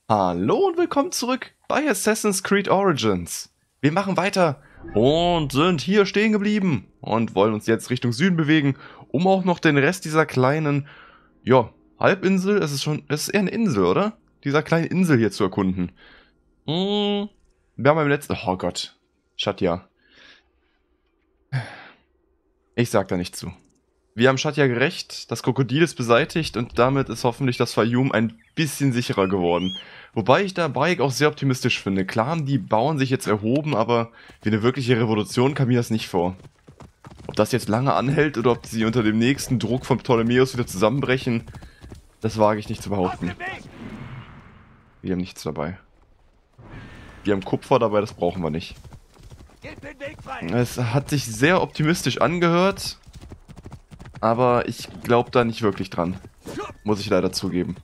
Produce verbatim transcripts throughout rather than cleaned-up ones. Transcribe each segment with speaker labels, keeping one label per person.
Speaker 1: Hallo und willkommen zurück bei Assassin's Creed Origins. Wir machen weiter und sind hier stehen geblieben und wollen uns jetzt Richtung Süden bewegen, um auch noch den Rest dieser kleinen, ja, Halbinsel, es ist schon, es ist eher eine Insel, oder? Dieser kleinen Insel hier zu erkunden. Hm, wir haben beim letzten, oh Gott, Shatja. Ich sag da nicht zu. Wir haben Shatja gerecht, das Krokodil ist beseitigt und damit ist hoffentlich das Fayoum ein bisschen sicherer geworden. Wobei ich da Bayek auch sehr optimistisch finde. Klar haben die Bauern sich jetzt erhoben, aber wie eine wirkliche Revolution kam mir das nicht vor. Ob das jetzt lange anhält oder ob sie unter dem nächsten Druck von Ptolemäus wieder zusammenbrechen, das wage ich nicht zu behaupten. Wir haben nichts dabei. Wir haben Kupfer dabei, das brauchen wir nicht. Es hat sich sehr optimistisch angehört, aber ich glaube da nicht wirklich dran. Muss ich leider zugeben.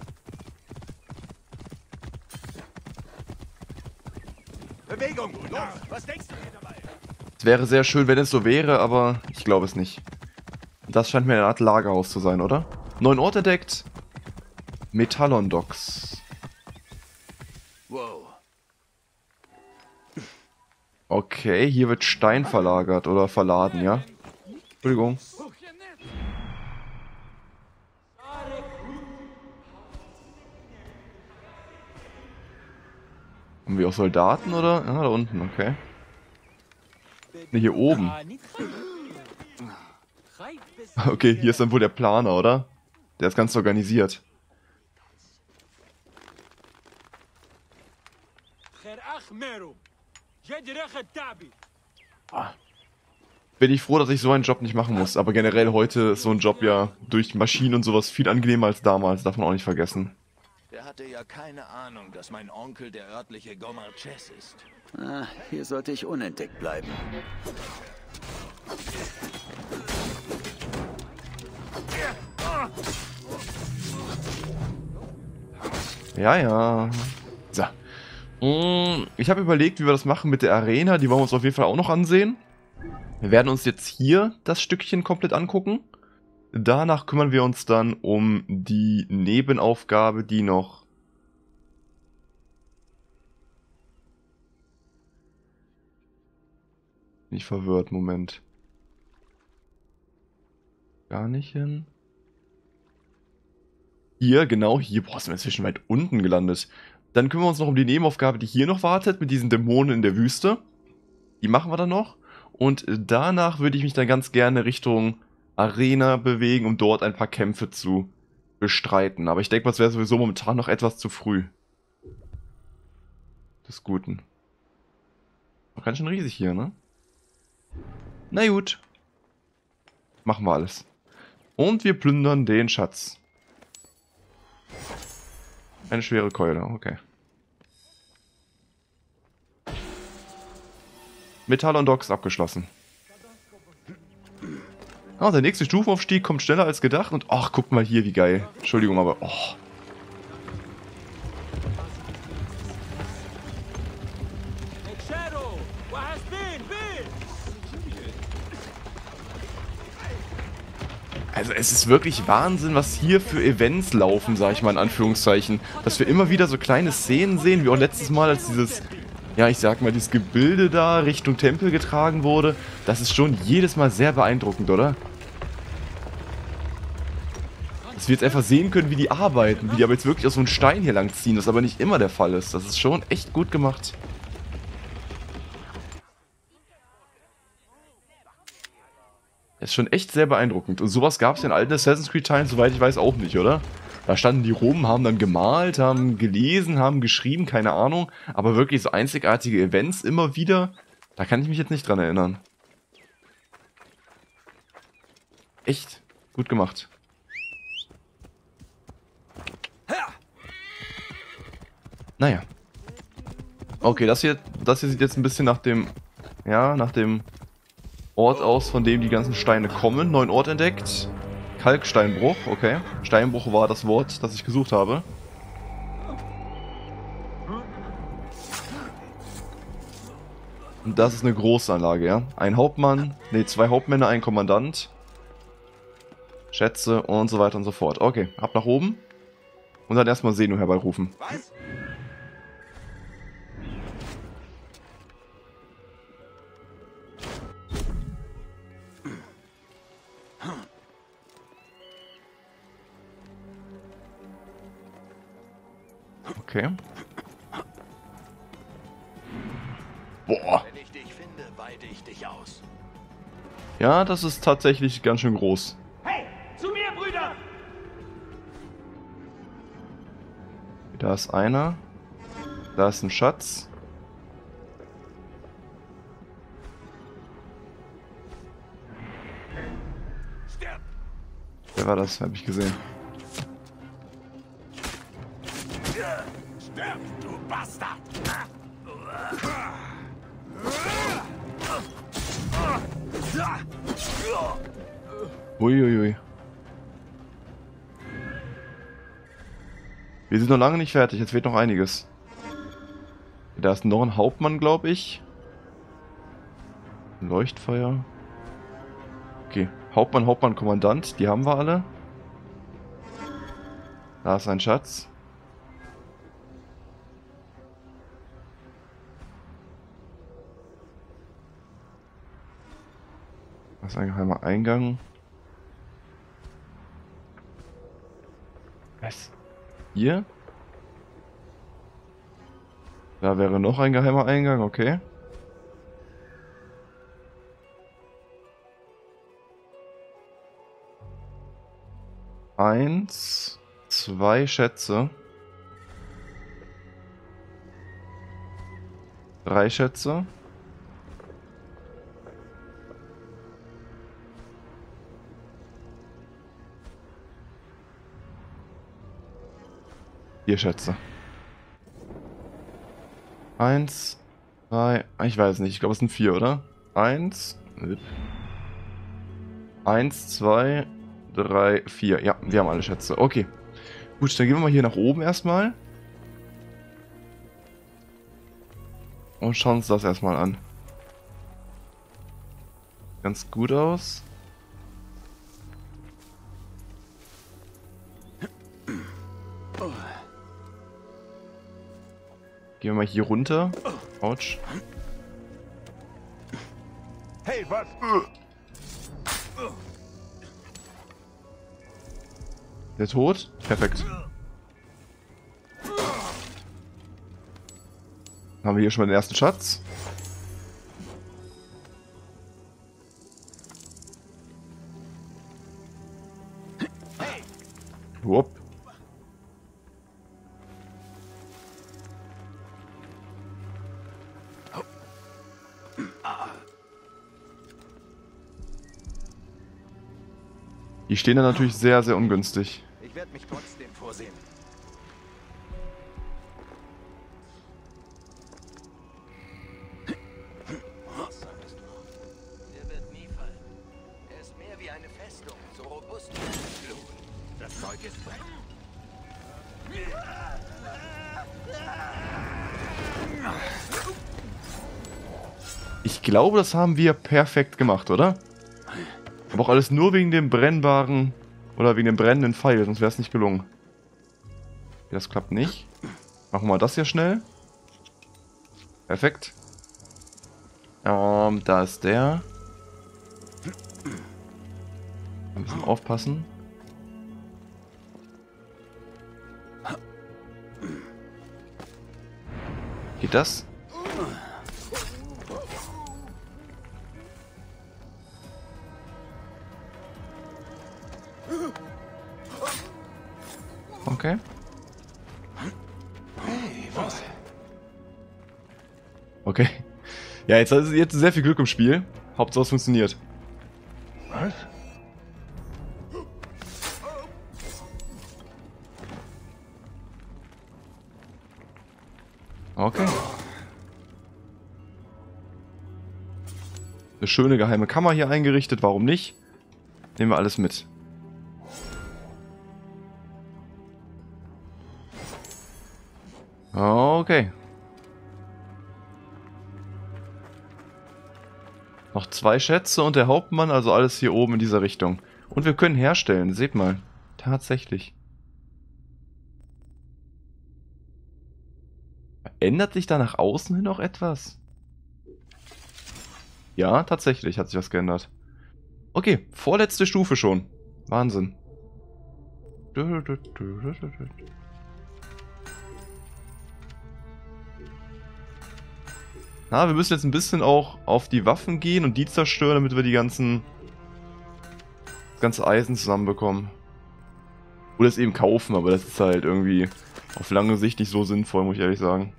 Speaker 2: Bewegung! Los! Was denkst du dir dabei?
Speaker 1: Es wäre sehr schön, wenn es so wäre, aber ich glaube es nicht. Das scheint mir eine Art Lagerhaus zu sein, oder? Neuen Ort entdeckt. Metallon-Docks.
Speaker 2: Wow.
Speaker 1: Okay, hier wird Stein verlagert oder verladen, ja? Entschuldigung. Haben wir auch Soldaten oder? Ja, da unten, okay. Ne, hier oben. Okay, hier ist dann wohl der Planer, oder? Der ist ganz organisiert. Bin ich froh, dass ich so einen Job nicht machen muss. Aber generell heute ist so ein Job ja durch Maschinen und sowas viel angenehmer als damals. Darf man auch nicht vergessen.
Speaker 2: Der hatte ja keine Ahnung, dass mein Onkel der örtliche Gomarches ist.
Speaker 3: Ah, hier sollte ich unentdeckt bleiben.
Speaker 1: Ja, ja. So. Ich habe überlegt, wie wir das machen mit der Arena. Die wollen wir uns auf jeden Fall auch noch ansehen. Wir werden uns jetzt hier das Stückchen komplett angucken. Danach kümmern wir uns dann um die Nebenaufgabe, die noch... Nicht verwirrt, Moment. Gar nicht hin. Hier, genau, hier. Boah, sind wir inzwischen weit unten gelandet. Dann kümmern wir uns noch um die Nebenaufgabe, die hier noch wartet, mit diesen Dämonen in der Wüste. Die machen wir dann noch. Und danach würde ich mich dann ganz gerne Richtung Arena bewegen, um dort ein paar Kämpfe zu bestreiten. Aber ich denke mal, es wäre sowieso momentan noch etwas zu früh. Des Guten. Noch ganz schön riesig hier, ne? Na gut. Machen wir alles. Und wir plündern den Schatz. Eine schwere Keule, okay. Metallon-Docks abgeschlossen. Ah, der nächste Stufenaufstieg kommt schneller als gedacht und ach, guck mal hier, wie geil. Entschuldigung, aber oh. Also es ist wirklich Wahnsinn, was hier für Events laufen, sag ich mal in Anführungszeichen. Dass wir immer wieder so kleine Szenen sehen, wie auch letztes Mal, als dieses, ja ich sag mal, dieses Gebilde da Richtung Tempel getragen wurde. Das ist schon jedes Mal sehr beeindruckend, oder? Dass wir jetzt einfach sehen können, wie die arbeiten, wie die aber jetzt wirklich aus so einem Stein hier lang ziehen, das aber nicht immer der Fall ist. Das ist schon echt gut gemacht. Das ist schon echt sehr beeindruckend. Und sowas gab es in alten Assassin's Creed Teilen, soweit ich weiß, auch nicht, oder? Da standen die rum, haben dann gemalt, haben gelesen, haben geschrieben, keine Ahnung. Aber wirklich so einzigartige Events immer wieder, da kann ich mich jetzt nicht dran erinnern. Echt gut gemacht. Naja. Okay, das hier, das hier sieht jetzt ein bisschen nach dem, ja, nach dem Ort aus, von dem die ganzen Steine kommen. Neuen Ort entdeckt. Kalksteinbruch, okay. Steinbruch war das Wort, das ich gesucht habe. Und das ist eine Großanlage, ja. Ein Hauptmann, ne, zwei Hauptmänner, ein Kommandant. Schätze und so weiter und so fort. Okay, ab nach oben. Und dann erstmal Senu herbeirufen.
Speaker 2: Was?
Speaker 1: Okay. Boah.
Speaker 2: Wenn ich dich finde, weite ich dich aus.
Speaker 1: Ja, das ist tatsächlich ganz schön groß.
Speaker 4: Hey, zu mir, Brüder!
Speaker 1: Da ist einer. Da ist ein Schatz.
Speaker 2: Stirb!
Speaker 1: Wer war das? Hab ich gesehen.
Speaker 2: Stirb, du Bastard!
Speaker 1: Uiuiui. Wir sind noch lange nicht fertig, jetzt fehlt noch einiges. Da ist noch ein Hauptmann, glaube ich. Leuchtfeuer. Okay, Hauptmann, Hauptmann, Kommandant, die haben wir alle. Da ist ein Schatz. Das ist ein geheimer Eingang. Was? Hier? Da wäre noch ein geheimer Eingang, okay. Eins, zwei Schätze. Drei Schätze. Vier Schätze. Eins, zwei, ich weiß nicht, ich glaube es sind vier, oder? Eins, eins, zwei, drei, vier. Ja, wir haben alle Schätze. Okay. Gut, dann gehen wir mal hier nach oben erstmal. Und schauen uns das erstmal an. Ganz gut aus. Gehen wir mal hier runter. Autsch.
Speaker 2: Hey, was?
Speaker 1: Der tot? Perfekt. Haben wir hier schon mal den ersten Schatz. Wupp. Die stehen da natürlich sehr, sehr ungünstig.
Speaker 2: Ich werde mich trotzdem vorsehen. Was sagtest du? Der wird nie fallen. Er ist mehr wie eine Festung, so robust wie ein Blut. Das Zeug ist brennend.
Speaker 1: Ich glaube, das haben wir perfekt gemacht, oder? Aber auch alles nur wegen dem brennbaren oder wegen dem brennenden Pfeil, sonst wäre es nicht gelungen. Das klappt nicht. Machen wir das hier schnell. Perfekt. Ähm, da ist der. Ein bisschen aufpassen. Geht das? Okay. Okay. Ja, jetzt ist jetzt sehr viel Glück im Spiel. Hauptsache es funktioniert.
Speaker 2: Was?
Speaker 1: Okay. Eine schöne geheime Kammer hier eingerichtet, warum nicht? Nehmen wir alles mit. Okay. Noch zwei Schätze und der Hauptmann, also alles hier oben in dieser Richtung. Und wir können herstellen, seht mal. Tatsächlich. Ändert sich da nach außen hin noch etwas? Ja, tatsächlich hat sich was geändert. Okay, vorletzte Stufe schon. Wahnsinn. Na, wir müssen jetzt ein bisschen auch auf die Waffen gehen und die zerstören, damit wir die ganzen... das ganze Eisen zusammenbekommen. Oder es eben kaufen, aber das ist halt irgendwie auf lange Sicht nicht so sinnvoll, muss ich ehrlich sagen.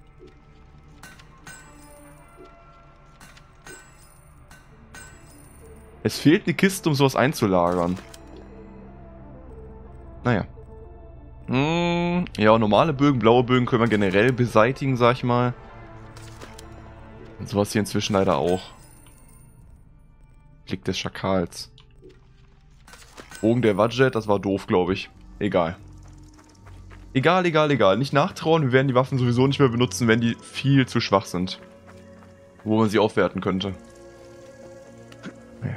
Speaker 1: Es fehlt eine Kiste, um sowas einzulagern. Naja. Hm, ja, normale Bögen, blaue Bögen können wir generell beseitigen, sag ich mal. Und sowas hier inzwischen leider auch. Blick des Schakals. Bogen der Wadjet, das war doof, glaube ich. Egal. Egal, egal, egal. Nicht nachtrauen, wir werden die Waffen sowieso nicht mehr benutzen, wenn die viel zu schwach sind. Wo man sie aufwerten könnte. Ja.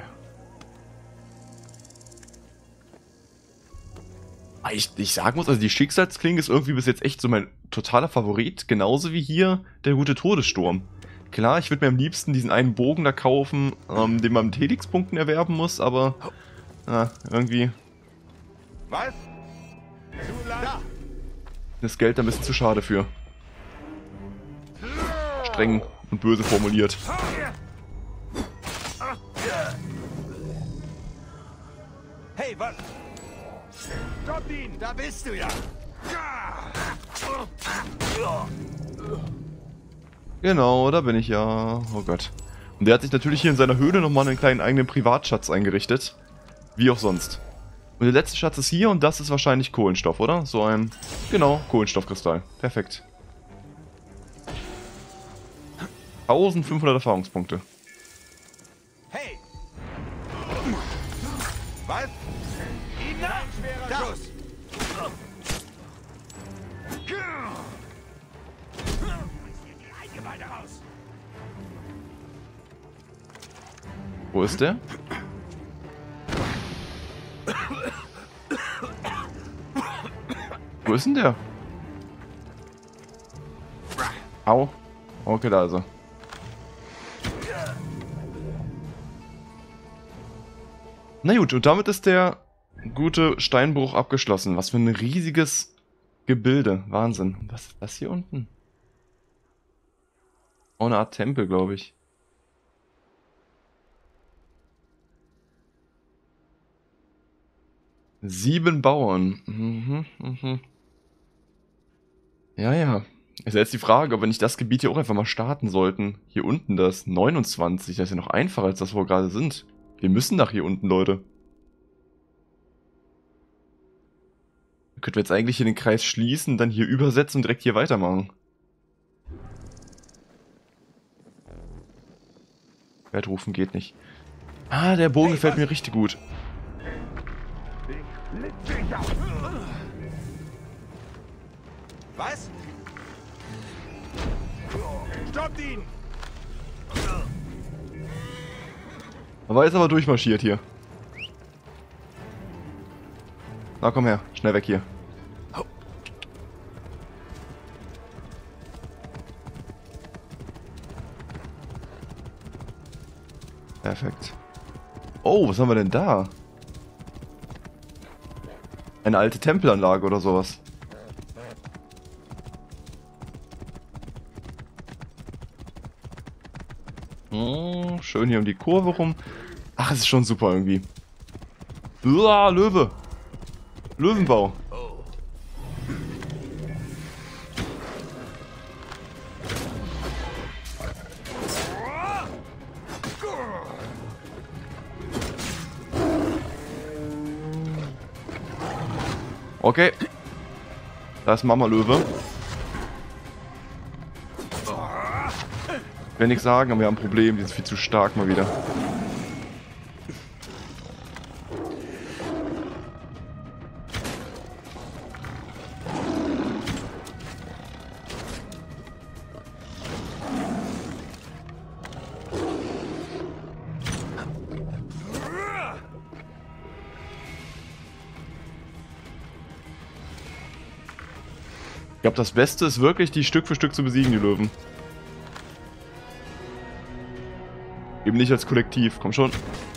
Speaker 1: Ich, ich sagen muss, also die Schicksalsklinge ist irgendwie bis jetzt echt so mein totaler Favorit. Genauso wie hier der gute Todessturm. Klar, ich würde mir am liebsten diesen einen Bogen da kaufen, ähm, den man mit Helix-Punkten erwerben muss, aber äh, irgendwie
Speaker 2: Was? Da.
Speaker 1: ist Geld da ein bisschen zu schade für. Streng und böse formuliert.
Speaker 2: Hey, was? Stopp ihn! Da bist du ja!
Speaker 1: Genau, da bin ich ja. Oh Gott. Und der hat sich natürlich hier in seiner Höhle nochmal einen kleinen eigenen Privatschatz eingerichtet. Wie auch sonst. Und der letzte Schatz ist hier und das ist wahrscheinlich Kohlenstoff, oder? So ein, genau, Kohlenstoffkristall. Perfekt. eintausendfünfhundert Erfahrungspunkte.
Speaker 2: Hey! Was? Ihn ein schwerer Schuss!
Speaker 1: Wo ist der? Wo ist denn der? Au. Okay, da ist er. Na gut, und damit ist der gute Steinbruch abgeschlossen. Was für ein riesiges Gebilde. Wahnsinn. Was ist das hier unten? Oh, eine Art Tempel, glaube ich. Sieben Bauern. Mhm, mhm. Ja, ja. Ist jetzt die Frage, ob wir nicht das Gebiet hier auch einfach mal starten sollten. Hier unten das neunundzwanzig. Das ist ja noch einfacher als das, wo wir gerade sind. Wir müssen nach hier unten, Leute. Könnten wir jetzt eigentlich hier den Kreis schließen, dann hier übersetzen und direkt hier weitermachen. Wert rufen geht nicht. Ah, der Bogen gefällt mir richtig gut.
Speaker 2: Was? Stoppt ihn!
Speaker 1: Aber ist aber durchmarschiert hier. Na komm her, schnell weg hier. Perfekt. Oh, was haben wir denn da? Eine alte Tempelanlage oder sowas. Oh, schön hier um die Kurve rum. Ach, es ist schon super irgendwie. Uah, Löwe. Löwenbau. Okay. Da ist Mama Löwe. Ich will nichts sagen, aber wir haben ein Problem. Die ist viel zu stark mal wieder. Ich glaube, das Beste ist wirklich, die Stück für Stück zu besiegen, die Löwen. Eben nicht als Kollektiv, komm schon.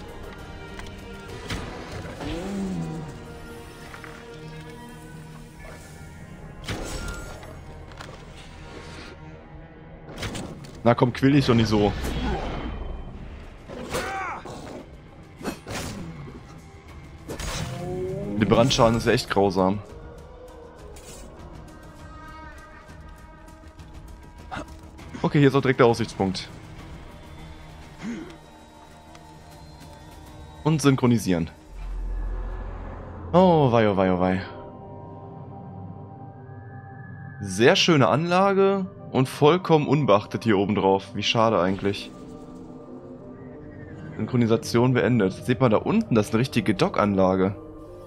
Speaker 1: Na komm, quill dich doch nicht so. Der Brandschaden ist ja echt grausam. Okay, hier ist auch direkt der Aussichtspunkt. Und synchronisieren. Oh, wei, oh, wei, oh, wei. Sehr schöne Anlage und vollkommen unbeachtet hier oben drauf. Wie schade eigentlich. Synchronisation beendet. Seht mal da unten, das ist eine richtige Dockanlage.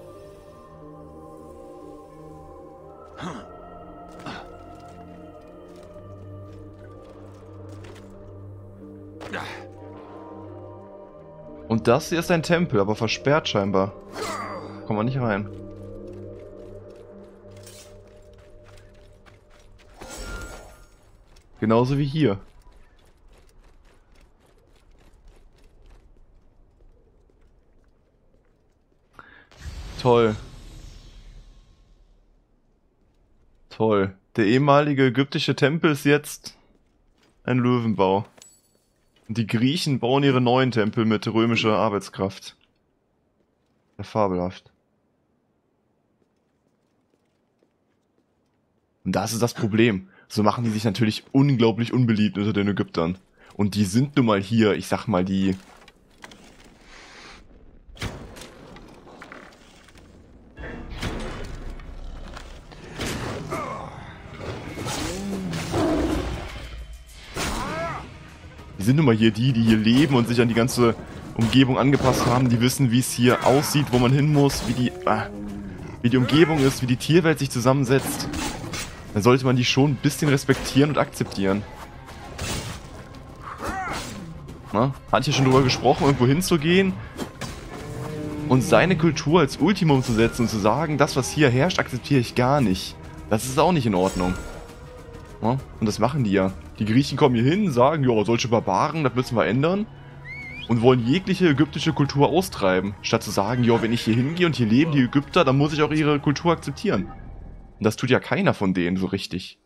Speaker 1: Und das hier ist ein Tempel, aber versperrt scheinbar. Kommen wir nicht rein. Genauso wie hier. Toll. Toll. Der ehemalige ägyptische Tempel ist jetzt ein Löwenbau. Und die Griechen bauen ihre neuen Tempel mit römischer Arbeitskraft. Ja, fabelhaft. Und das ist das Problem. So machen die sich natürlich unglaublich unbeliebt unter den Ägyptern. Und die sind nun mal hier, ich sag mal, die... Die sind nun mal hier die, die hier leben und sich an die ganze Umgebung angepasst haben. Die wissen, wie es hier aussieht, wo man hin muss, wie die, ah, wie die Umgebung ist, wie die Tierwelt sich zusammensetzt. Dann sollte man die schon ein bisschen respektieren und akzeptieren. Na, hatte ich ja schon drüber gesprochen, irgendwo hinzugehen und seine Kultur als Ultimum zu setzen und zu sagen, das, was hier herrscht, akzeptiere ich gar nicht. Das ist auch nicht in Ordnung. Na, und das machen die ja. Die Griechen kommen hier hin, sagen, ja, solche Barbaren, das müssen wir ändern. Und wollen jegliche ägyptische Kultur austreiben. Statt zu sagen, ja, wenn ich hier hingehe und hier leben die Ägypter, dann muss ich auch ihre Kultur akzeptieren. Und das tut ja keiner von denen so richtig.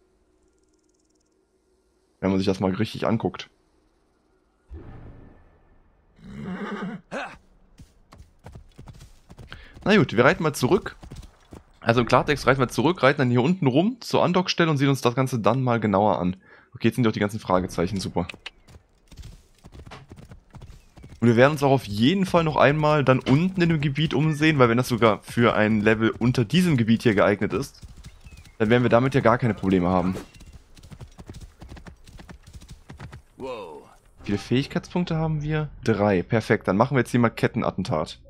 Speaker 1: Wenn man sich das mal richtig anguckt. Na gut, wir reiten mal zurück. Also im Klartext reiten wir zurück, reiten dann hier unten rum zur Andockstelle und sehen uns das Ganze dann mal genauer an. Okay, jetzt sind auch die ganzen Fragezeichen, super. Und wir werden uns auch auf jeden Fall noch einmal dann unten in dem Gebiet umsehen, weil wenn das sogar für ein Level unter diesem Gebiet hier geeignet ist, dann werden wir damit ja gar keine Probleme haben.
Speaker 3: Wow.
Speaker 1: Wie viele Fähigkeitspunkte haben wir? Drei, perfekt. Dann machen wir jetzt hier mal Kettenattentat.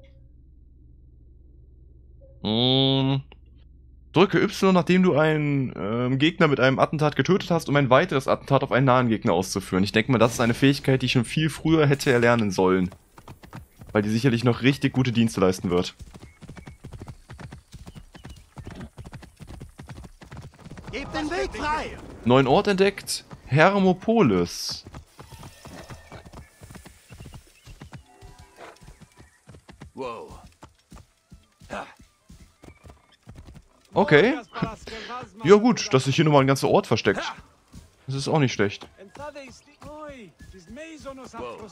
Speaker 1: Mmh. Drücke Y, nachdem du einen ähm, Gegner mit einem Attentat getötet hast, um ein weiteres Attentat auf einen nahen Gegner auszuführen. Ich denke mal, das ist eine Fähigkeit, die ich schon viel früher hätte erlernen sollen. Weil die sicherlich noch richtig gute Dienste leisten wird.
Speaker 2: Gebt den Weg frei!
Speaker 1: Neuen Ort entdeckt. Hermopolis.
Speaker 3: Wow.
Speaker 1: Okay. Ja gut, dass sich hier nochmal ein ganzer Ort versteckt. Das ist auch nicht schlecht.
Speaker 3: Wow.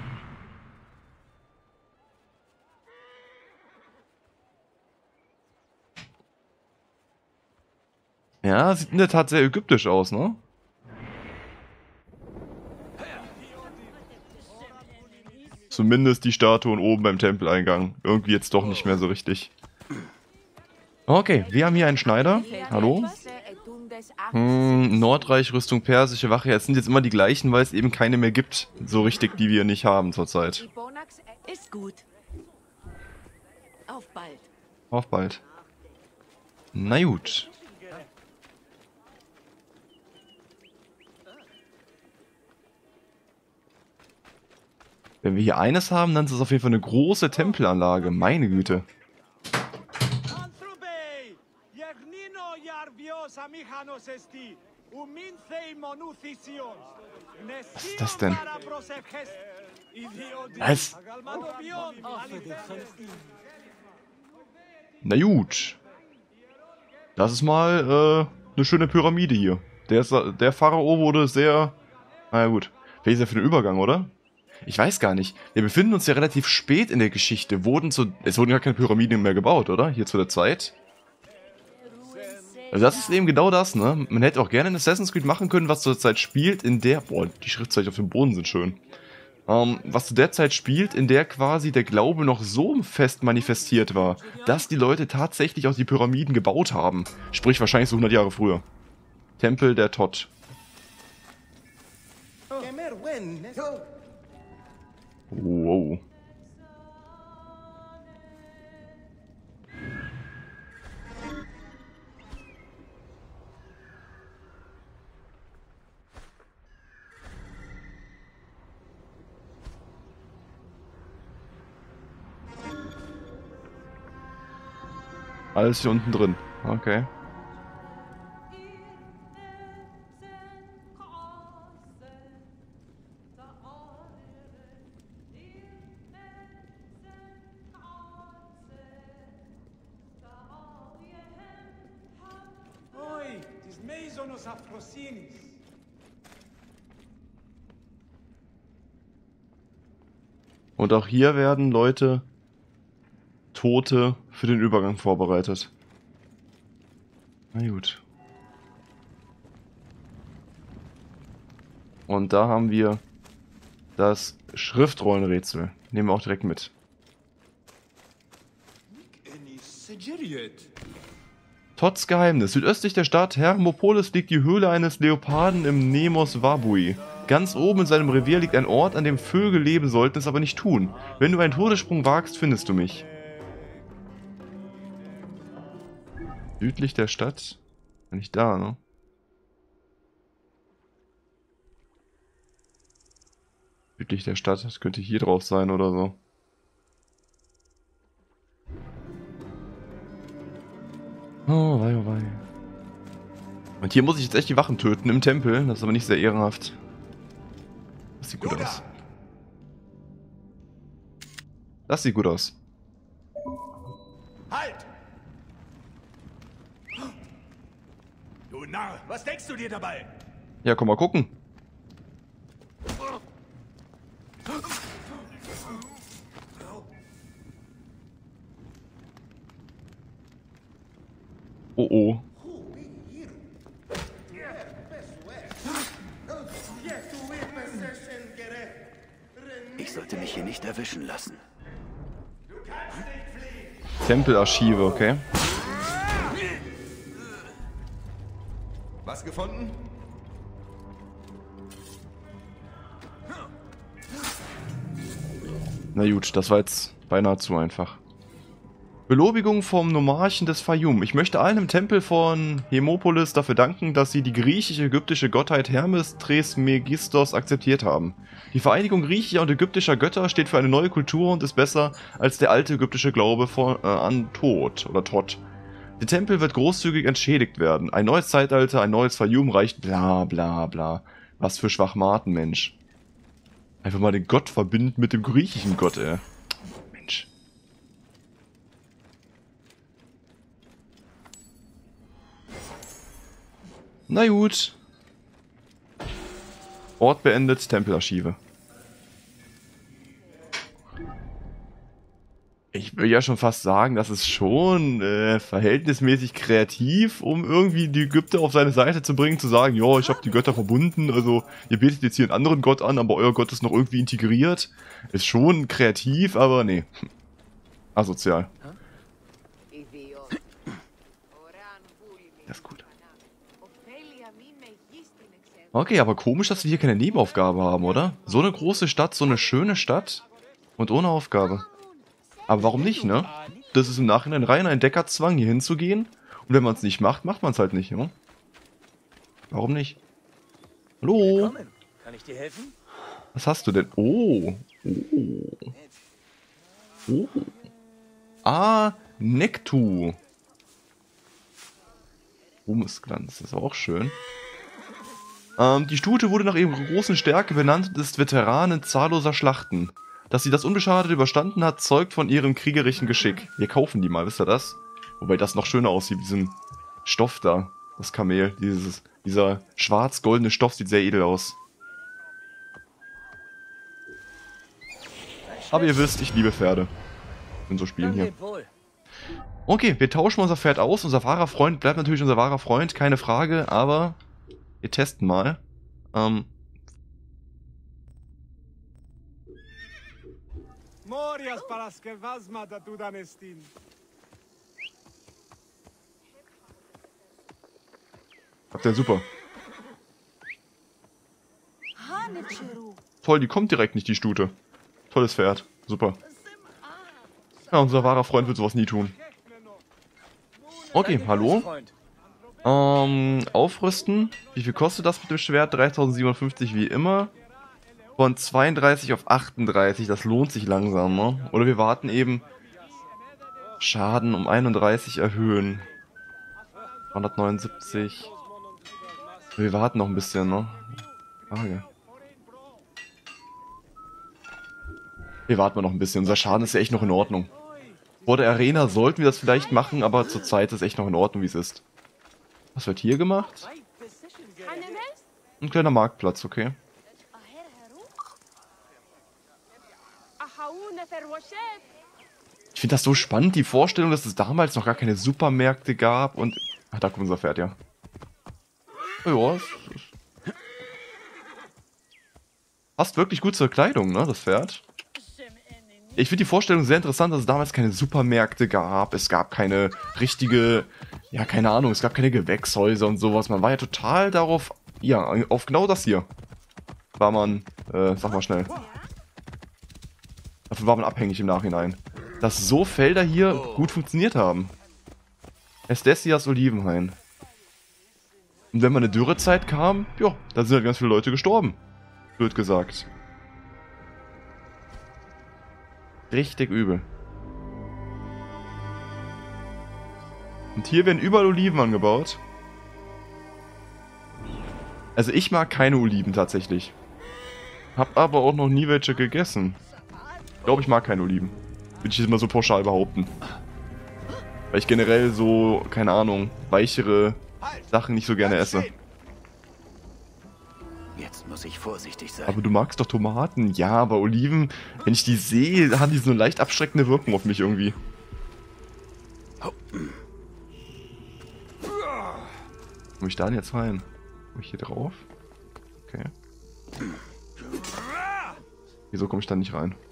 Speaker 1: Ja, sieht in der Tat sehr ägyptisch aus, ne? Zumindest die Statuen oben beim Tempeleingang. Irgendwie jetzt doch nicht mehr so richtig. Okay, wir haben hier einen Schneider. Hallo? Hm, Nordreich, Rüstung, persische Wache. Ja, es sind jetzt immer die gleichen, weil es eben keine mehr gibt. So richtig, die wir nicht haben zurzeit.
Speaker 5: Ist gut. Auf bald.
Speaker 1: Auf bald. Na gut. Wenn wir hier eines haben, dann ist es auf jeden Fall eine große Tempelanlage. Meine Güte. Was ist das denn? Was? Na gut. Das ist mal äh, eine schöne Pyramide hier. Der, ist, der Pharao wurde sehr... Na ja, gut. Wer ist ja für den Übergang, oder? Ich weiß gar nicht. Wir befinden uns ja relativ spät in der Geschichte. Wurden zu, es wurden ja keine Pyramiden mehr gebaut, oder? Hier zu der Zeit. Also das ist eben genau das, ne? Man hätte auch gerne ein Assassin's Creed machen können, was zur Zeit spielt, in der... Boah, die Schriftzeichen auf dem Boden sind schön. Ähm, was zu der Zeit spielt, in der quasi der Glaube noch so fest manifestiert war, dass die Leute tatsächlich auch die Pyramiden gebaut haben. Sprich wahrscheinlich so hundert Jahre früher. Tempel der Tot. Wow. Alles hier unten drin. Okay. Und auch hier werden Leute, Tote, für den Übergang vorbereitet. Na gut. Und da haben wir das Schriftrollenrätsel. Nehmen wir auch direkt mit. Tots Geheimnis. Südöstlich der Stadt Hermopolis liegt die Höhle eines Leoparden im Nemos Wabui. Ganz oben in seinem Revier liegt ein Ort, an dem Vögel leben sollten, es aber nicht tun. Wenn du einen Todessprung wagst, findest du mich. Südlich der Stadt? Bin ich da, ne? Südlich der Stadt, das könnte hier drauf sein oder so. Oh, wei, oh, wei. Und hier muss ich jetzt echt die Wachen töten im Tempel, das ist aber nicht sehr ehrenhaft. Das sieht gut aus. Das sieht gut aus.
Speaker 3: Halt! Du Narr, was denkst du dir dabei?
Speaker 1: Ja, komm mal gucken. Oh oh.
Speaker 3: Ich sollte mich hier nicht erwischen lassen.
Speaker 1: Tempelarchive, okay.
Speaker 3: Was gefunden?
Speaker 1: Na gut, das war jetzt beinahe zu einfach. Belobigung vom Nomarchen des Fayum. Ich möchte allen im Tempel von Hermopolis dafür danken, dass sie die griechisch-ägyptische Gottheit Hermes Trismegistos akzeptiert haben. Die Vereinigung griechischer und ägyptischer Götter steht für eine neue Kultur und ist besser als der alte ägyptische Glaube von, äh, an Tod oder Tot. Der Tempel wird großzügig entschädigt werden. Ein neues Zeitalter, ein neues Fayum reicht bla bla bla. Was für Schwachmaten, Mensch. Einfach mal den Gott verbinden mit dem griechischen Gott, ey. Mensch. Na gut. Ort beendet, Tempelarchive. Ich will ja schon fast sagen, das ist schon äh, verhältnismäßig kreativ, um irgendwie die Ägypter auf seine Seite zu bringen, zu sagen, ja, ich habe die Götter verbunden, also ihr betet jetzt hier einen anderen Gott an, aber euer Gott ist noch irgendwie integriert. Ist schon kreativ, aber nee. Asozial. Das ist gut. Okay, aber komisch, dass wir hier keine Nebenaufgabe haben, oder? So eine große Stadt, so eine schöne Stadt und ohne Aufgabe. Aber warum nicht, ne? Das ist im Nachhinein rein ein Deckerzwang, hier hinzugehen. Und wenn man es nicht macht, macht man es halt nicht, ne? Warum nicht? Hallo?
Speaker 3: Kann ich dir helfen?
Speaker 1: Was hast du denn? Oh. Oh. Oh. Ah, Nektu. Ruhmesglanz, das ist auch schön. Ähm, die Stute wurde nach ihrer großen Stärke benannt und ist Veteranin zahlloser Schlachten. Dass sie das unbeschadet überstanden hat, zeugt von ihrem kriegerischen Geschick. Wir kaufen die mal, wisst ihr das? Wobei das noch schöner aussieht, diesen Stoff da, das Kamel. Dieses, dieser schwarz-goldene Stoff sieht sehr edel aus. Aber ihr wisst, ich liebe Pferde. In so Spielen hier. Okay, wir tauschen unser Pferd aus. Unser wahrer Freund bleibt natürlich unser wahrer Freund, keine Frage, aber wir testen mal. Ähm... Habt ihr super. Toll, die kommt direkt nicht, die Stute. Tolles Pferd. Super. Ja, unser wahrer Freund wird sowas nie tun. Okay, hallo. Ähm, aufrüsten. Wie viel kostet das mit dem Schwert? dreitausendsiebenhundertfünfzig wie immer. Von zweiunddreißig auf achtunddreißig. Das lohnt sich langsam, ne? Oder wir warten eben. Schaden um einunddreißig erhöhen. hundertneunundsiebzig. Wir warten noch ein bisschen, ne? Frage. Wir warten mal noch ein bisschen. Unser Schaden ist ja echt noch in Ordnung. Vor der Arena sollten wir das vielleicht machen, aber zurzeit ist es echt noch in Ordnung, wie es ist. Was wird hier gemacht? Ein kleiner Marktplatz, okay. Ich finde das so spannend, die Vorstellung, dass es damals noch gar keine Supermärkte gab und... Ach, da kommt unser Pferd, ja. Ja, es ist... Passt wirklich gut zur Kleidung, ne, das Pferd. Ich finde die Vorstellung sehr interessant, dass es damals keine Supermärkte gab. Es gab keine richtige, ja, keine Ahnung, es gab keine Gewächshäuser und sowas. Man war ja total darauf, ja, auf genau das hier. War man, äh, sag mal schnell. Davon war man abhängig im Nachhinein. Dass so Felder hier gut funktioniert haben. Estesias Olivenhain. Und wenn mal eine Dürrezeit kam, ja, da sind halt ganz viele Leute gestorben. Blöd gesagt. Richtig übel. Und hier werden überall Oliven angebaut. Also ich mag keine Oliven tatsächlich. Hab aber auch noch nie welche gegessen. Ich glaube, ich mag keine Oliven. Würde ich jetzt mal so pauschal behaupten. Weil ich generell so, keine Ahnung, weichere Sachen nicht so gerne esse.
Speaker 2: Jetzt muss ich vorsichtig sein.
Speaker 1: Aber du magst doch Tomaten. Ja, aber Oliven, wenn ich die sehe, haben die so eine leicht abschreckende Wirkung auf mich irgendwie. Komme ich da denn jetzt rein? Komme ich hier drauf? Okay. Wieso komme ich da nicht rein?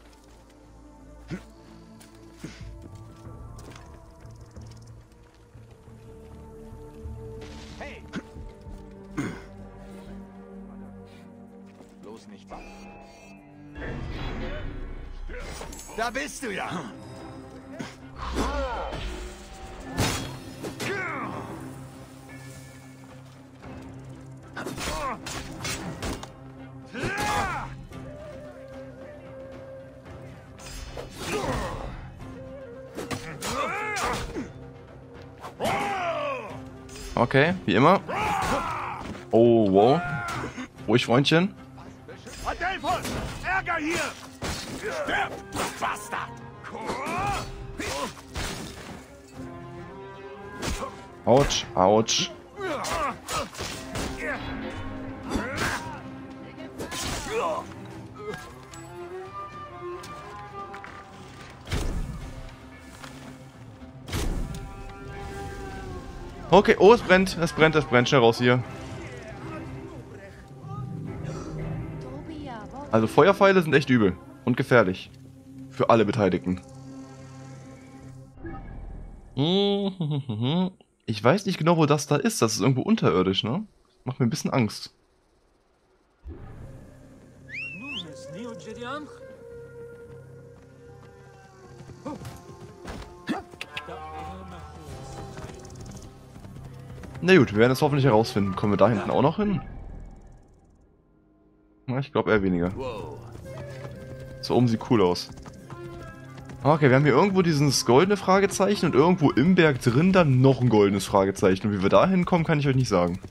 Speaker 3: Da bist du ja.
Speaker 1: Okay, wie immer. Oh, wow. Ruhig, Freundchen.
Speaker 3: Adelphos, Ärger hier! Stirb, du Bastard!
Speaker 1: Autsch, Autsch. Okay, oh, es brennt, es brennt, es brennt, schnell raus hier. Also Feuerpfeile sind echt übel und gefährlich. Für alle Beteiligten. Ich weiß nicht genau, wo das da ist. Das ist irgendwo unterirdisch, ne? Macht mir ein bisschen Angst. Na gut, wir werden es hoffentlich herausfinden. Kommen wir da hinten auch noch hin? Na, ich glaube eher weniger. So oben sieht cool aus. Okay, wir haben hier irgendwo dieses goldene Fragezeichen und irgendwo im Berg drin dann noch ein goldenes Fragezeichen. Und wie wir da hinkommen, kann ich euch nicht sagen.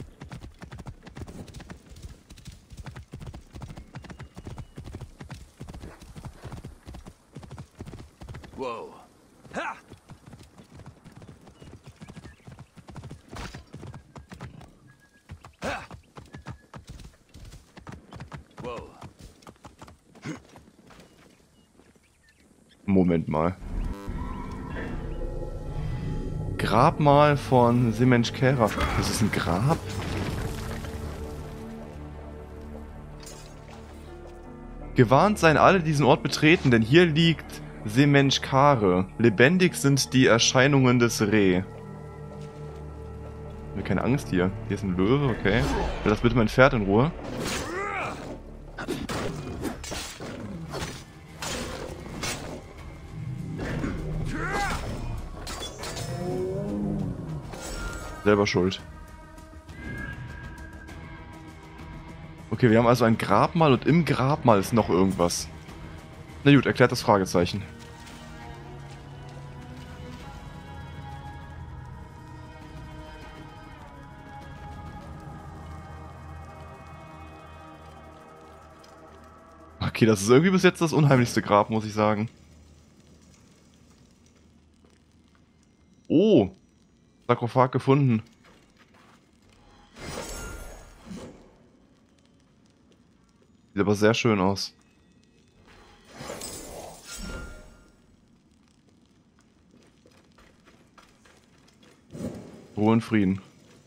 Speaker 2: Wow. Ha! Ha! Wow.
Speaker 1: Moment mal. Grabmal von Semensch Kera. Das ist ein Grab? Gewarnt seien alle, die diesen Ort betreten, denn hier liegt Semensch Kare. Lebendig sind die Erscheinungen des Reh. Ich habe keine Angst hier. Hier ist ein Löwe, okay. Lass bitte mein Pferd in Ruhe. Selber schuld. Okay, wir haben also ein Grabmal und im Grabmal ist noch irgendwas. Na gut, erklärt das Fragezeichen. Okay, das ist irgendwie bis jetzt das unheimlichste Grab, muss ich sagen. Oh! Sarkophag gefunden. Sieht aber sehr schön aus. Ruhe und Frieden.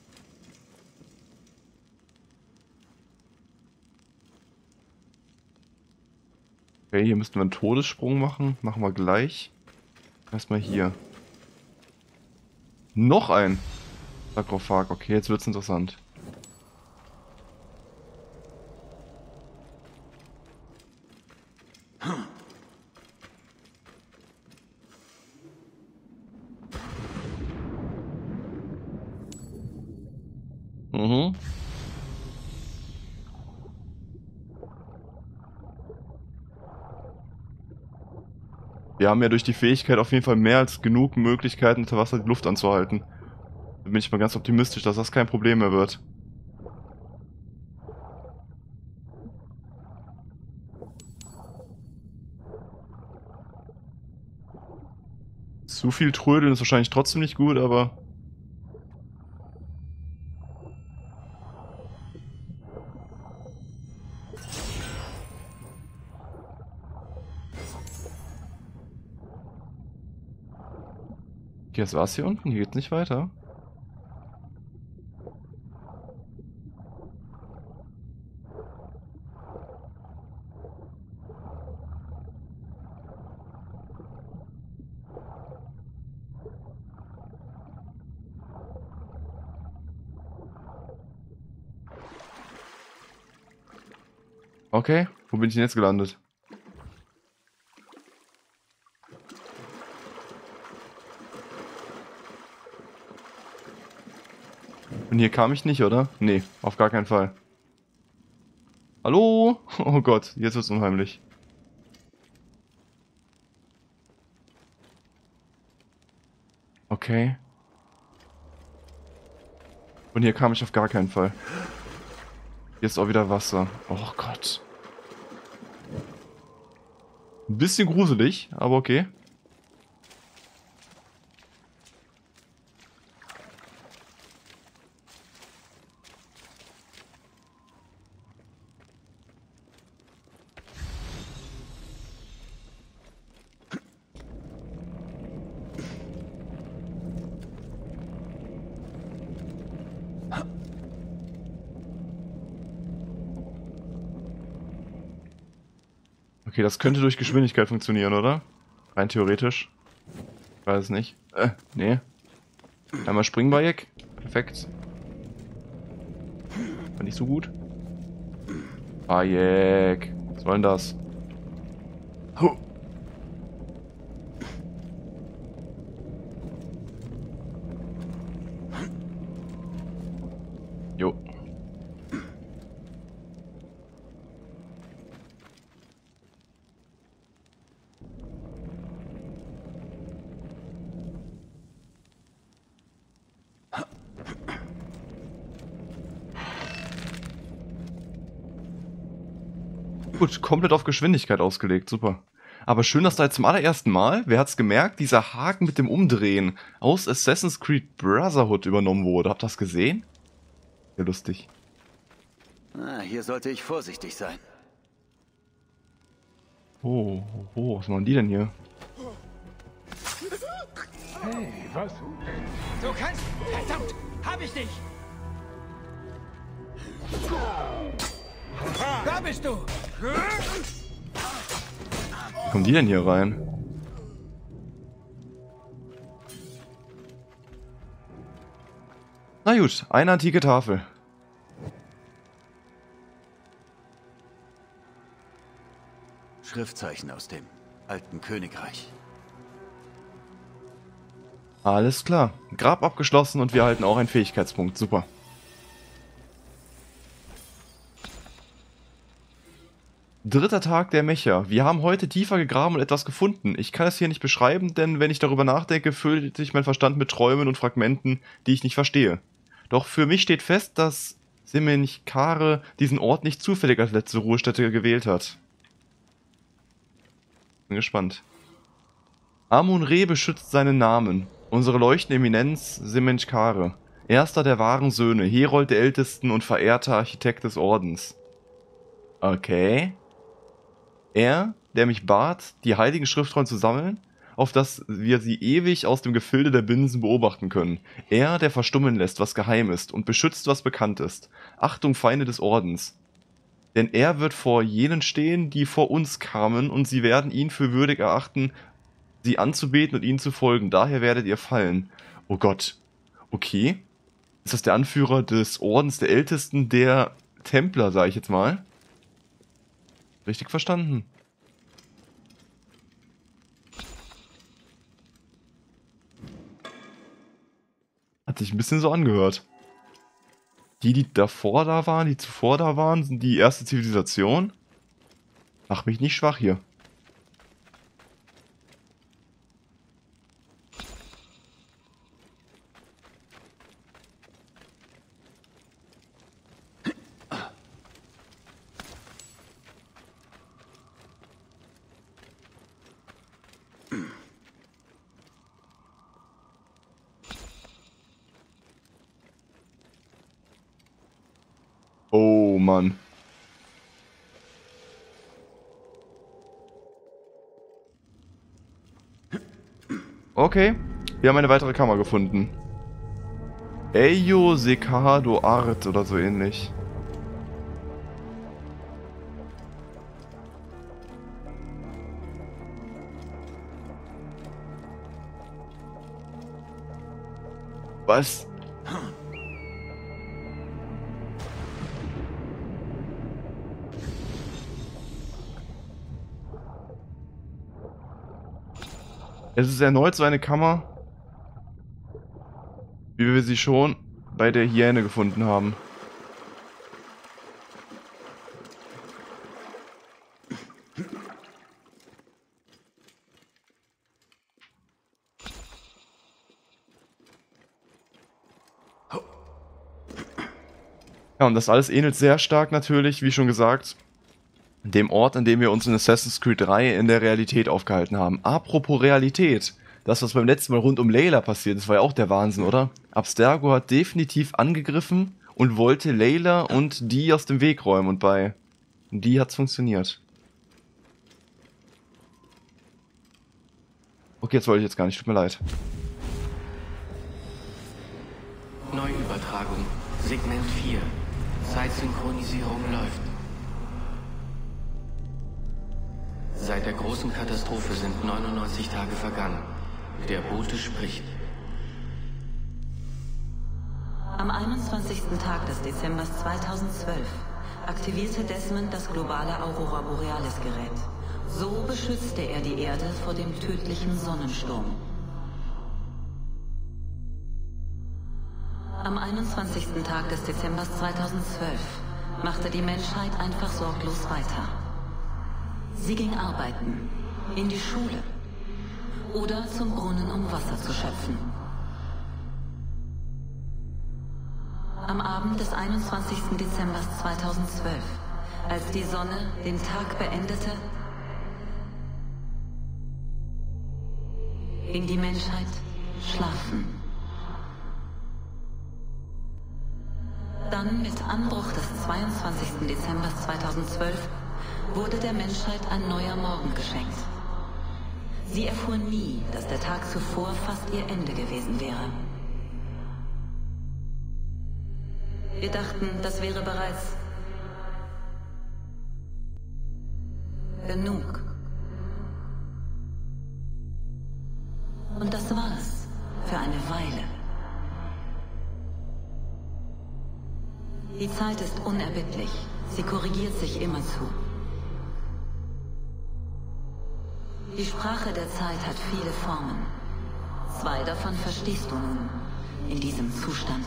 Speaker 1: Okay, hier müssten wir einen Todessprung machen. Machen wir gleich. Erstmal hier. Noch ein Sarkophag. Okay, jetzt wird's interessant. Mhm. Wir haben ja durch die Fähigkeit auf jeden Fall mehr als genug Möglichkeiten, unter Wasser die Luft anzuhalten. Da bin ich mal ganz optimistisch, dass das kein Problem mehr wird. Zu viel Trödeln ist wahrscheinlich trotzdem nicht gut, aber... Okay, das war's hier unten. Hier geht's nicht weiter. Okay, wo bin ich denn jetzt gelandet? Und hier kam ich nicht, oder? Nee, auf gar keinen Fall. Hallo? Oh Gott, jetzt wird's unheimlich. Okay. Und hier kam ich auf gar keinen Fall. Hier ist auch wieder Wasser. Oh Gott. Ein bisschen gruselig, aber okay. Okay, das könnte durch Geschwindigkeit funktionieren, oder? Rein theoretisch. Ich weiß es nicht. Äh, nee. Einmal Springbayek. Perfekt. War nicht so gut. Bayek. Was soll denn das? Huh. Jo. Gut, komplett auf Geschwindigkeit ausgelegt, super. Aber schön, dass da jetzt zum allerersten Mal, wer hat's gemerkt, dieser Haken mit dem Umdrehen aus Assassin's Creed Brotherhood übernommen wurde. Habt ihr das gesehen? Sehr lustig.
Speaker 2: Ah, hier sollte ich vorsichtig sein.
Speaker 1: Oh, oh, oh, was machen die denn hier?
Speaker 3: Hey, was?
Speaker 4: Du kannst... Verdammt! Hab ich dich! Da bist du!
Speaker 1: Wie kommen die denn hier rein? Na gut, eine antike Tafel.
Speaker 2: Schriftzeichen aus dem alten Königreich.
Speaker 1: Alles klar. Grab abgeschlossen und wir erhalten auch einen Fähigkeitspunkt. Super. Dritter Tag der Mecha. Wir haben heute tiefer gegraben und etwas gefunden. Ich kann es hier nicht beschreiben, denn wenn ich darüber nachdenke, füllt sich mein Verstand mit Träumen und Fragmenten, die ich nicht verstehe. Doch für mich steht fest, dass Semenchkare diesen Ort nicht zufällig als letzte Ruhestätte gewählt hat. Bin gespannt. Amun-Re beschützt seinen Namen. Unsere leuchtende Eminenz Semenchkare. Erster der wahren Söhne, Herold der Ältesten und verehrter Architekt des Ordens. Okay. Er, der mich bat, die heiligen Schriftrollen zu sammeln, auf dass wir sie ewig aus dem Gefilde der Binsen beobachten können. Er, der verstummen lässt, was geheim ist, und beschützt, was bekannt ist. Achtung, Feinde des Ordens. Denn er wird vor jenen stehen, die vor uns kamen, und sie werden ihn für würdig erachten, sie anzubeten und ihnen zu folgen. Daher werdet ihr fallen. Oh Gott. Okay. Ist das der Anführer des Ordens der Ältesten, der Templer, sage ich jetzt mal? Richtig verstanden. Hat sich ein bisschen so angehört. Die, die davor da waren, die zuvor da waren, sind die erste Zivilisation. Mach mich nicht schwach hier. Oh Mann. Okay, wir haben eine weitere Kammer gefunden. Eyo Sekado Art oder so ähnlich. Was? Es ist erneut so eine Kammer, wie wir sie schon bei der Hyäne gefunden haben. Ja, und das alles ähnelt sehr stark natürlich, wie schon gesagt, dem Ort, an dem wir uns in Assassin's Creed drei in der Realität aufgehalten haben. Apropos Realität, das, was beim letzten Mal rund um Layla passiert ist, war ja auch der Wahnsinn, oder? Abstergo hat definitiv angegriffen und wollte Layla und die aus dem Weg räumen, und bei die hat's funktioniert. Okay, jetzt wollte ich jetzt gar nicht, tut mir leid.
Speaker 5: Neuübertragung. Segment vier. Zeitsynchronisierung läuft. Seit der großen Katastrophe sind neunundneunzig Tage vergangen. Der Bote spricht.
Speaker 6: Am einundzwanzigsten Tag des Dezembers zweitausendzwölf aktivierte Desmond das globale Aurora Borealis Gerät. So beschützte er die Erde vor dem tödlichen Sonnensturm. Am einundzwanzigsten Tag des Dezembers zweitausendzwölf machte die Menschheit einfach sorglos weiter. Sie ging arbeiten, in die Schule oder zum Brunnen, um Wasser zu schöpfen. Am Abend des einundzwanzigsten Dezember zweitausendzwölf Als die Sonne den Tag beendete, ging die Menschheit schlafen. Dann mit Anbruch des zweiundzwanzigsten Dezember zweitausendzwölf wurde der Menschheit ein neuer Morgen geschenkt. Sie erfuhr nie, dass der Tag zuvor fast ihr Ende gewesen wäre. Wir dachten, das wäre bereits genug. Und das war es für eine Weile. Die Zeit ist unerbittlich. Sie korrigiert sich immerzu. Die Sprache der Zeit hat viele Formen. Zwei davon verstehst du nun, in diesem Zustand.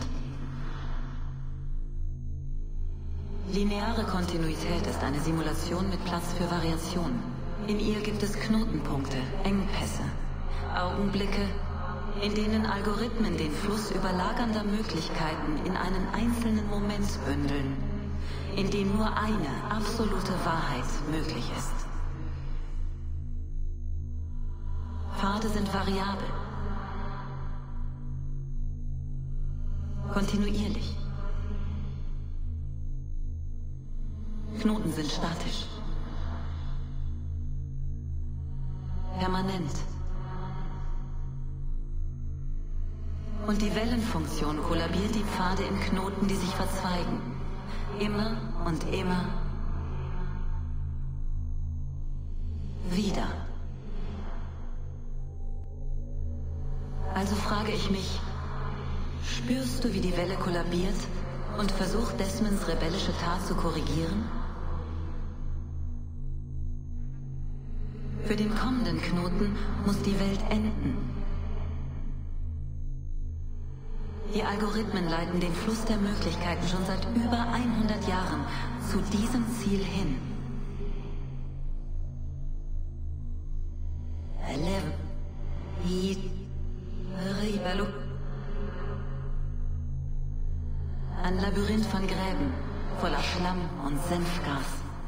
Speaker 6: Lineare Kontinuität ist eine Simulation mit Platz für Variationen. In ihr gibt es Knotenpunkte, Engpässe, Augenblicke, in denen Algorithmen den Fluss überlagernder Möglichkeiten in einen einzelnen Moment bündeln, in dem nur eine absolute Wahrheit möglich ist. Pfade sind variabel, kontinuierlich. Knoten sind statisch, permanent. Und die Wellenfunktion kollabiert die Pfade in Knoten, die sich verzweigen. Immer und immer wieder. Also frage ich mich, spürst du, wie die Welle kollabiert und versucht Desmonds rebellische Tat zu korrigieren? Für den kommenden Knoten muss die Welt enden. Die Algorithmen leiten den Fluss der Möglichkeiten schon seit über hundert Jahren zu diesem Ziel hin. Ein Labyrinth von Gräben, voller Schlamm und Senfgas.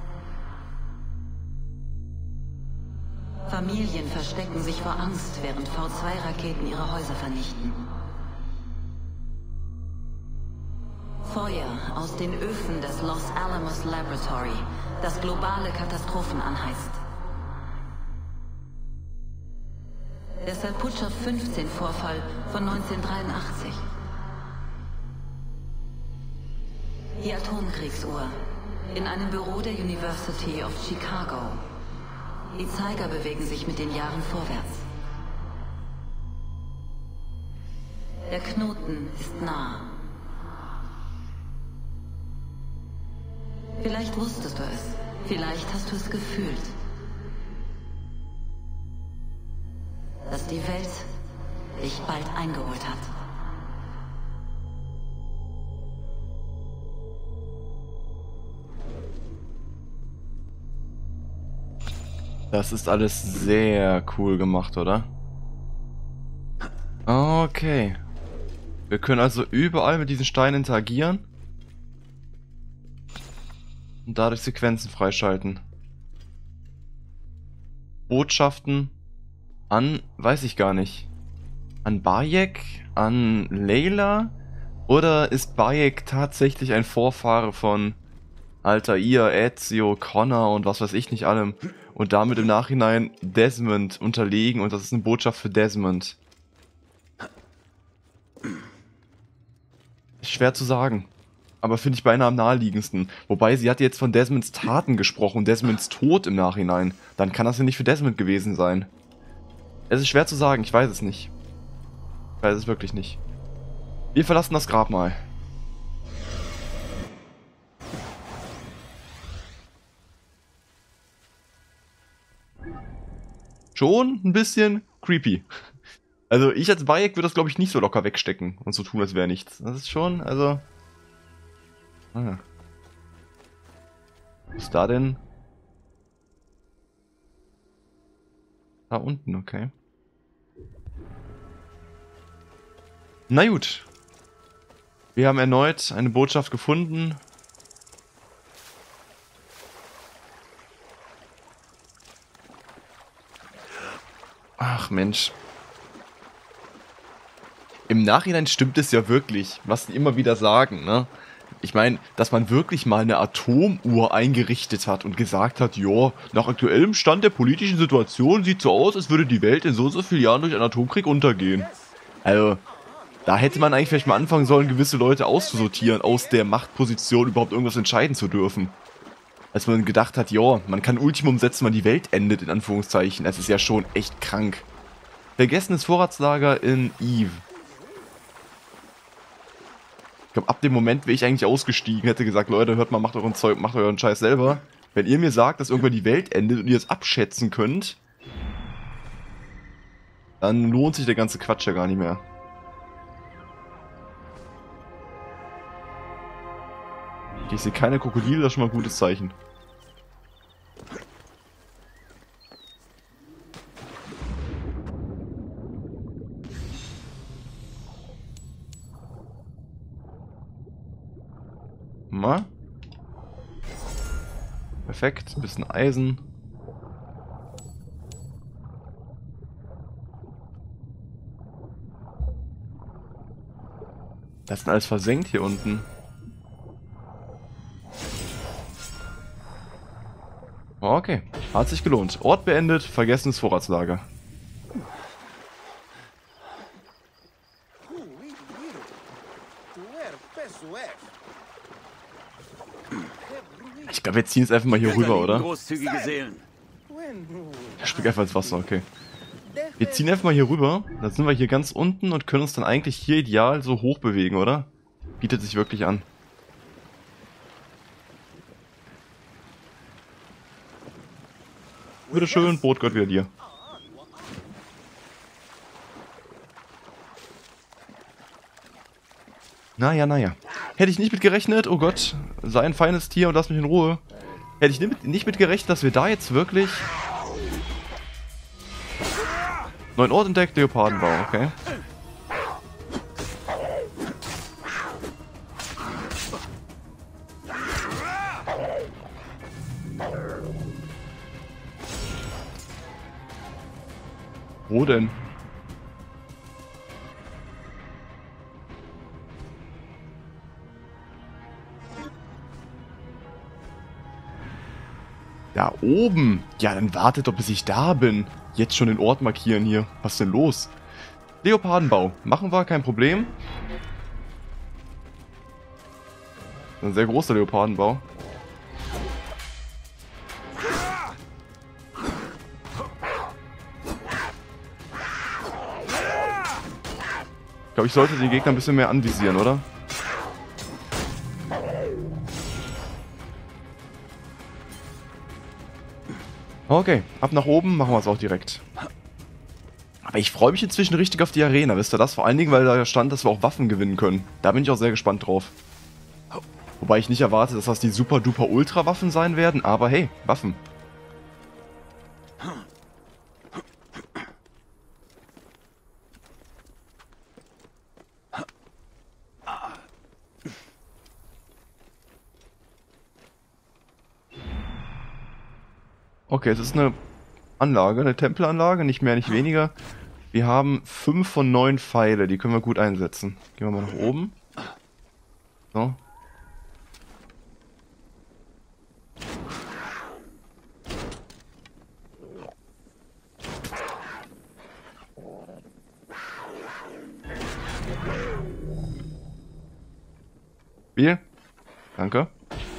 Speaker 6: Familien verstecken sich vor Angst, während V zwei Raketen ihre Häuser vernichten. Feuer aus den Öfen des Los Alamos Laboratory, das globale Katastrophen anheizt. Der Salputscha fünfzehn Vorfall von neunzehnhundertdreiundachtzig. Die Atomkriegsuhr in einem Büro der University of Chicago. Die Zeiger bewegen sich mit den Jahren vorwärts. Der Knoten ist nah. Vielleicht wusstest du es. Vielleicht hast du es gefühlt. Dass die Welt dich bald eingeholt hat.
Speaker 1: Das ist alles sehr cool gemacht, oder? Okay. Wir können also überall mit diesen Steinen interagieren. Und dadurch Sequenzen freischalten. Botschaften an, weiß ich gar nicht. An Bayek? An Layla? Oder ist Bayek tatsächlich ein Vorfahre von Altair, Ezio, Connor und was weiß ich nicht allem? Und damit im Nachhinein Desmond unterlegen und das ist eine Botschaft für Desmond. Ist schwer zu sagen. Aber finde ich beinahe am naheliegendsten. Wobei, sie hat jetzt von Desmonds Taten gesprochen, Desmonds Tod im Nachhinein. Dann kann das ja nicht für Desmond gewesen sein. Es ist schwer zu sagen, ich weiß es nicht. Ich weiß es wirklich nicht. Wir verlassen das Grabmal. Schon ein bisschen creepy. Also ich als Bayek würde das glaube ich nicht so locker wegstecken und so tun, als wäre nichts. Das ist schon, also... Ah. Was ist da denn? Da unten, okay. Na gut. Wir haben erneut eine Botschaft gefunden. Ach Mensch. Im Nachhinein stimmt es ja wirklich, was die immer wieder sagen, ne? Ich meine, dass man wirklich mal eine Atomuhr eingerichtet hat und gesagt hat, ja, nach aktuellem Stand der politischen Situation sieht so aus, als würde die Welt in so und so vielen Jahren durch einen Atomkrieg untergehen. Also, da hätte man eigentlich vielleicht mal anfangen sollen, gewisse Leute auszusortieren, aus der Machtposition überhaupt irgendwas entscheiden zu dürfen. Als man gedacht hat, ja, man kann Ultimum setzen, wann die Welt endet, in Anführungszeichen. Das ist ja schon echt krank. Vergessenes Vorratslager in Eve. Ich glaube, ab dem Moment wäre ich eigentlich ausgestiegen, hätte gesagt, Leute, hört mal, macht euren Zeug, macht euren Scheiß selber. Wenn ihr mir sagt, dass irgendwann die Welt endet und ihr es abschätzen könnt, dann lohnt sich der ganze Quatsch ja gar nicht mehr. Ich sehe keine Krokodile, das ist schon mal ein gutes Zeichen. Mal. Perfekt, ein bisschen Eisen. Das ist alles versenkt hier unten. Okay, hat sich gelohnt. Ort beendet, vergessenes Vorratslager. Ich glaube, wir ziehen jetzt einfach mal hier rüber, oder? Ich spring einfach ins Wasser, okay. Wir ziehen einfach mal hier rüber. Dann sind wir hier ganz unten und können uns dann eigentlich hier ideal so hoch bewegen, oder? Bietet sich wirklich an. Bitteschön, Boot gehört wieder dir. Naja, naja. Hätte ich nicht mit gerechnet, oh Gott, sei ein feines Tier und lass mich in Ruhe. Hätte ich nicht mit, nicht mit gerechnet, dass wir da jetzt wirklich... Neuen Ort entdeckt, Leopardenbau, okay. Wo denn? Da oben. Ja, dann wartet doch, bis ich da bin. Jetzt schon den Ort markieren hier. Was ist denn los? Leopardenbau. Machen wir, kein Problem. Ein sehr großer Leopardenbau. Ich glaube, ich sollte die Gegner ein bisschen mehr anvisieren, oder? Okay, ab nach oben, machen wir es auch direkt. Aber ich freue mich inzwischen richtig auf die Arena, wisst ihr das? Vor allen Dingen, weil da stand, dass wir auch Waffen gewinnen können. Da bin ich auch sehr gespannt drauf. Wobei ich nicht erwarte, dass das die super-duper-Ultra-Waffen sein werden, aber hey, Waffen. Okay, es ist eine Anlage, eine Tempelanlage, nicht mehr, nicht weniger. Wir haben fünf von neun Pfeile, die können wir gut einsetzen. Gehen wir mal nach oben. So. Spiel. Danke.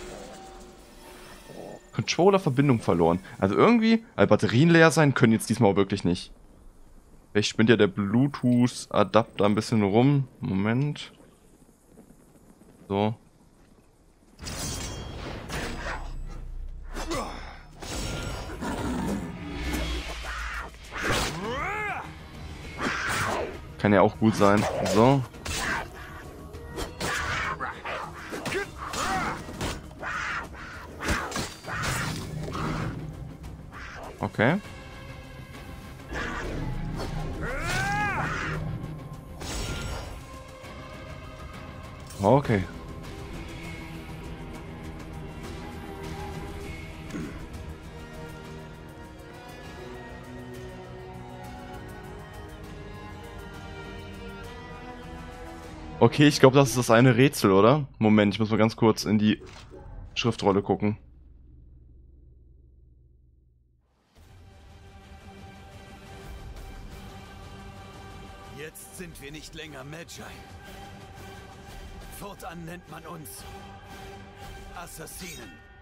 Speaker 1: Controller-Verbindung verloren. Also irgendwie, weil Batterien leer sein können jetzt diesmal auch wirklich nicht. Vielleicht spinnt ja der Bluetooth-Adapter ein bisschen rum. Moment. So. Kann ja auch gut sein. So. Okay. Okay. Okay, ich glaube, das ist das eine Rätsel, oder? Moment, ich muss mal ganz kurz in die Schriftrolle gucken.
Speaker 3: Jetzt sind wir nicht länger Magi. Fortan nennt man uns Assassinen.